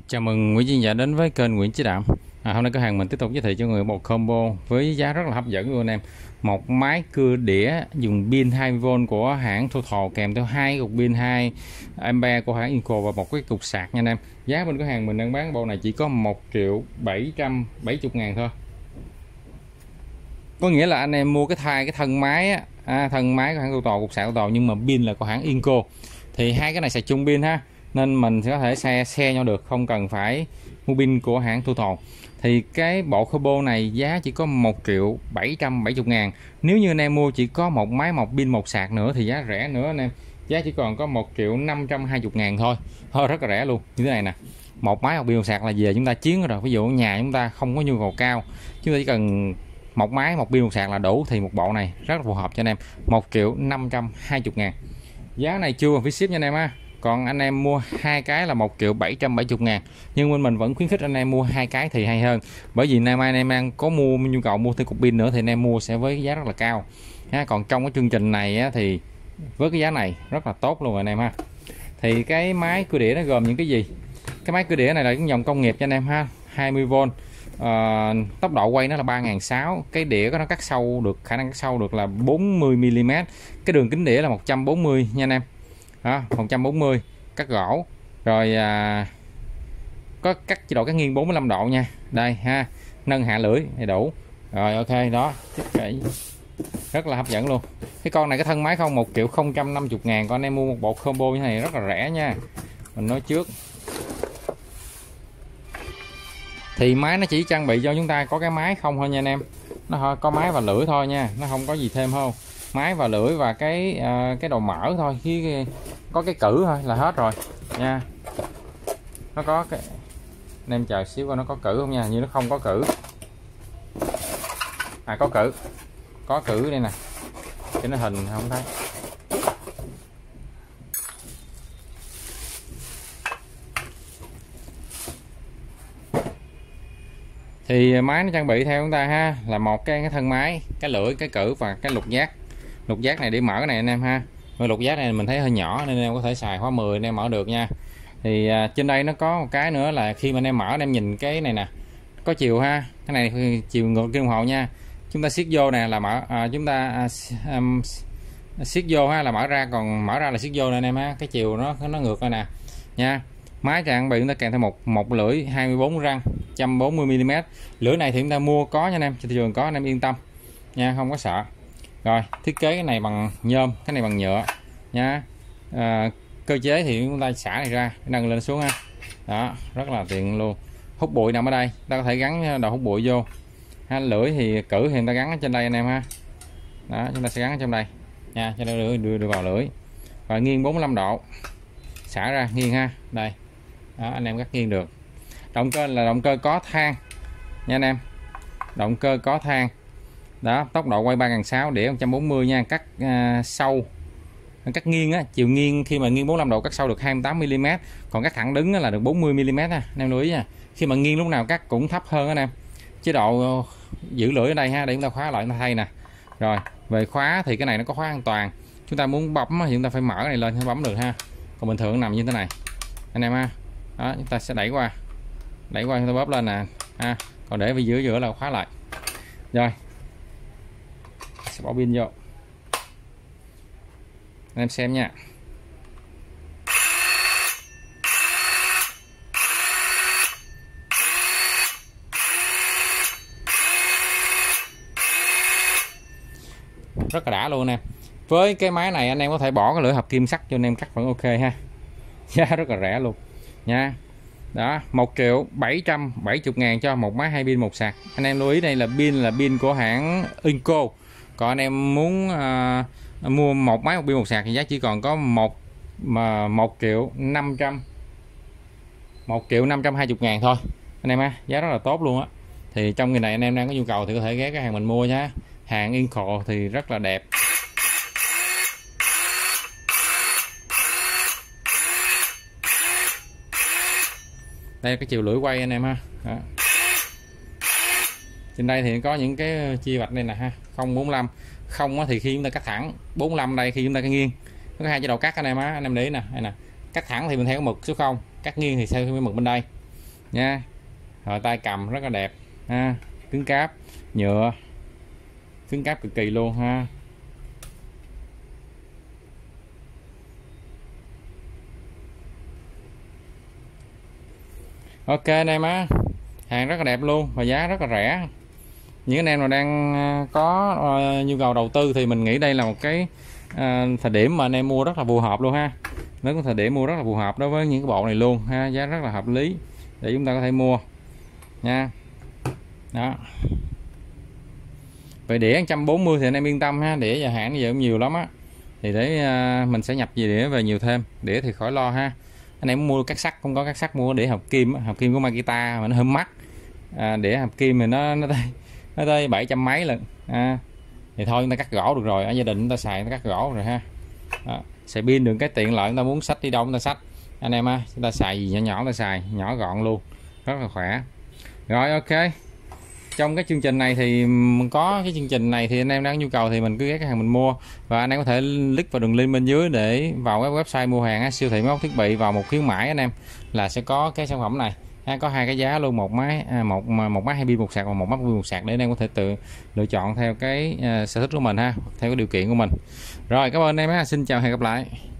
Chào mừng quý khán giả đến với kênh Nguyễn Chí Đạm. Hôm nay cửa hàng mình tiếp tục giới thiệu cho người một combo với giá rất là hấp dẫn luôn em. Một máy cưa đĩa dùng pin 20V của hãng Total kèm theo hai cục pin 2A của hãng Inco và một cái cục sạc nha anh em. Giá bên cửa hàng mình đang bán bộ này chỉ có 1.770.000 thôi. Có nghĩa là anh em mua cái thân máy thân máy của hãng Total, cục sạc Total nhưng mà pin là của hãng Inco. Thì hai cái này xài chung pin ha, nên mình sẽ có thể xe nhau được, không cần phải mua pin của hãng Total. Thì cái bộ combo này giá chỉ có 1.770.000. Nếu như anh em mua chỉ có một máy, một pin, một sạc nữa thì giá rẻ nữa anh em, giá chỉ còn có 1.520.000 thôi. Rất là rẻ luôn. Như thế này nè, một máy, một pin, một sạc là về chúng ta chiến rồi. Ví dụ nhà chúng ta không có nhu cầu cao, chúng ta chỉ cần một máy, một pin, một sạc là đủ, thì một bộ này rất là phù hợp cho anh em. 1.520.000. Giá này chưa còn phí ship nha anh em ha. Còn anh em mua hai cái là 1.770.000. Nhưng bên mình vẫn khuyến khích anh em mua hai cái thì hay hơn, bởi vì nay mai anh em đang có nhu cầu mua thêm cục pin nữa thì anh em mua sẽ với giá rất là cao. Còn trong cái chương trình này thì với cái giá này rất là tốt luôn rồi anh em ha. Thì cái máy cưa đĩa nó gồm những cái gì? Cái máy cưa đĩa này là cái dòng công nghiệp cho anh em ha, 20V. Tốc độ quay nó là 3.600. Cái đĩa có nó cắt sâu được, khả năng cắt sâu được là 40mm. Cái đường kính đĩa là 140 nha anh em. 140 cắt gỗ. Rồi có cắt chế độ cắt nghiêng 45 độ nha. Đây ha, nâng hạ lưỡi đầy đủ. Rồi ok đó, rất là hấp dẫn luôn. Cái con này cái thân máy không 1.050.000. Còn anh em mua một bộ combo như này rất là rẻ nha. Mình nói trước thì máy nó chỉ trang bị cho chúng ta có cái máy không thôi nha anh em. Nó có máy và lưỡi thôi nha, nó không có gì thêm không. Máy và lưỡi và cái đầu mở thôi, có cái cử thôi là hết rồi nha. Nó có cái, anh em chờ xíu coi nó có cử không nha, như nó không có cử. Có cử đây nè, cho nó hình không thấy. Thì máy nó trang bị theo chúng ta ha, là một cái thân máy, cái lưỡi, cái cử và cái lục giác. Lục giác này để mở cái này anh em ha. Lục giác này mình thấy hơi nhỏ nên em có thể xài khóa 10 anh em mở được nha. Thì trên đây nó có một cái nữa là khi mà anh em mở, anh em nhìn cái này nè, có chiều ha, cái này chiều ngược kim đồng hồ nha. Chúng ta siết vô nè là mở, chúng ta siết vô ha là mở ra, còn mở ra là siết vô nè anh em ha. Cái chiều nó ngược rồi nè nha. Máy trang bị chúng ta kèm theo một lưỡi 24 răng 140mm. Lưỡi này thì chúng ta mua có nha anh em, trên thị trường có, anh em yên tâm nha, không có sợ. Rồi thiết kế cái này bằng nhôm, cái này bằng nhựa nha. Cơ chế thì chúng ta xả này ra, nâng lên xuống ha. Đó, rất là tiện luôn. Hút bụi nằm ở đây, ta có thể gắn đầu hút bụi vô ha. Lưỡi thì cử thì chúng ta gắn ở trên đây anh em ha. Đó, chúng ta sẽ gắn ở trong đây nha, cho nên đưa vào lưỡi. Và nghiêng 45 độ, xả ra nghiêng ha. Đây đó, anh em cắt nghiêng được. Động cơ là động cơ có than nha anh em, động cơ có than. Đó, tốc độ quay 3.600, đĩa 140 nha. Cắt sâu, cắt nghiêng á, chiều nghiêng khi mà nghiêng 45 độ cắt sâu được 28mm, còn cắt thẳng đứng là được 40mm ha. Anh em lưu ý nha, khi mà nghiêng lúc nào cắt cũng thấp hơn anh em. Chế độ giữ lưỡi ở đây ha, để chúng ta khóa lại, chúng ta thay nè. Rồi về khóa thì cái này nó có khóa an toàn, chúng ta muốn bấm thì chúng ta phải mở cái này lên mới bấm được ha. Còn bình thường nằm như thế này anh em ha. Đó, chúng ta sẽ đẩy qua chúng ta bóp lên nè ha. Còn để ở giữa là khóa lại. Rồi sẽ bỏ pin vô anh em xem nha. Rất là đã luôn anh em. Với cái máy này anh em có thể bỏ cái lưỡi hợp kim sắt cho anh em cắt vẫn ok ha. Giá rất là rẻ luôn nha. Đó, 1.770.000 cho một máy, hai pin, một sạc. Anh em lưu ý đây là pin của hãng Inco. Còn anh em muốn mua một máy, một pin, một sạc thì giá chỉ còn có 1.520.000 thôi anh em ha. Giá rất là tốt luôn á. Thì trong ngày này anh em đang có nhu cầu thì có thể ghé cái hàng mình mua nhé. Hàng Inco thì rất là đẹp. Đây là cái chiều lưỡi quay anh em ha. Đó. Trên đây thì có những cái chia vạch đây nè ha. 045 không thì khi chúng ta cắt thẳng, 45 đây khi chúng ta cắt nghiêng. Nó có hai chế độ cắt anh em á, anh em để ý nè, đây nè. Cắt thẳng thì mình theo mực số 0, cắt nghiêng thì theo cái mực bên đây. nha. Rồi tay cầm rất là đẹp ha, cứng cáp, nhựa cứng cáp cực kỳ luôn ha. Ok anh em á, hàng rất là đẹp luôn và giá rất là rẻ. Những anh em nào đang có nhu cầu đầu tư thì mình nghĩ đây là một cái thời điểm mà anh em mua rất là phù hợp luôn ha. Nó có thời điểm mua rất là phù hợp đối với những cái bộ này luôn ha, giá rất là hợp lý để chúng ta có thể mua nha. Đó. Về đĩa 140 thì anh em yên tâm ha, đĩa nhà hãng giờ cũng nhiều lắm á. Thì để mình sẽ nhập về đĩa về nhiều thêm, đĩa thì khỏi lo ha. Anh em mua các sắt không có các sắt mua đĩa hợp kim, hợp kim của Makita mà nó hơi mắc. Đĩa hợp kim thì nó tới 700 mấy lần. Thì thôi chúng ta cắt gỗ được rồi, ở gia đình chúng ta xài nó cắt gỗ rồi ha. Đó. Xài pin được cái tiện lợi, chúng ta muốn xách đi đâu chúng ta xách. Anh em ha, chúng ta xài gì nhỏ nhỏ ta xài, nhỏ gọn luôn, rất là khỏe. Rồi ok. Trong cái chương trình này thì mình có cái chương trình này thì anh em đang nhu cầu thì mình cứ ghé cái hàng mình mua, và anh em có thể click vào đường link bên dưới để vào cái website mua hàng siêu thị máy móc thiết bị, vào một khuyến mãi anh em là sẽ có cái sản phẩm này có hai cái giá luôn, một máy một máy hai pin một sạc và một máy pin một sạc, để anh em có thể tự lựa chọn theo cái sở thích của mình ha, theo cái điều kiện của mình. Rồi cảm ơn anh em, xin chào hẹn gặp lại.